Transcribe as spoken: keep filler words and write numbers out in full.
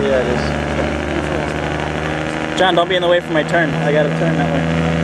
Yeah, it is. John, don't be in the way for my turn. I gotta turn that way.